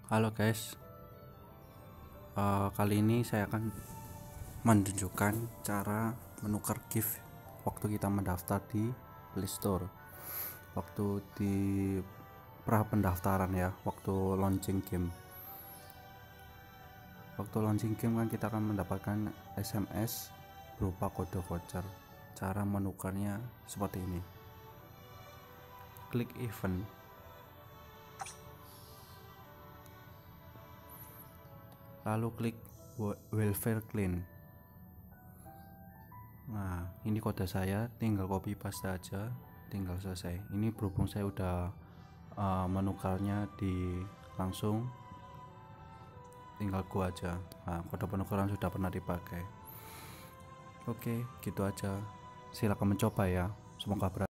Halo guys, kali ini saya akan menunjukkan cara menukar gift waktu kita mendaftar di Play Store. Waktu di pra pendaftaran ya, waktu launching game. Waktu launching game kan kita akan mendapatkan SMS berupa kode voucher. Cara menukarnya seperti ini. Klik event. Lalu klik welfare clean. Nah, ini kode saya, tinggal copy paste aja, tinggal selesai. Ini berhubung saya udah menukarnya di langsung, tinggal gua aja. Nah, kode penukaran sudah pernah dipakai. Oke, gitu aja. Silakan mencoba ya. Semoga berhasil.